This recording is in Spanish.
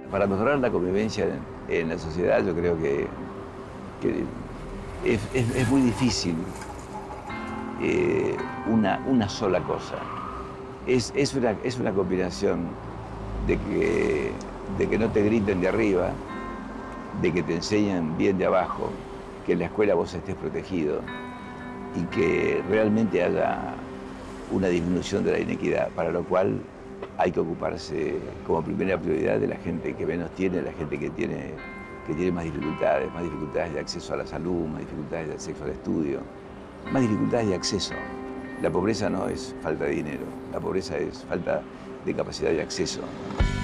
Para mejorar la convivencia en la sociedad, yo creo que es muy difícil una sola cosa. Es una combinación de que no te griten de arriba, de que te enseñen bien de abajo, que en la escuela vos estés protegido y que realmente haya una disminución de la inequidad, para lo cual hay que ocuparse como primera prioridad de la gente que menos tiene, la gente que tiene más dificultades de acceso a la salud, más dificultades de acceso al estudio, más dificultades de acceso. La pobreza no es falta de dinero, la pobreza es falta de capacidad de acceso.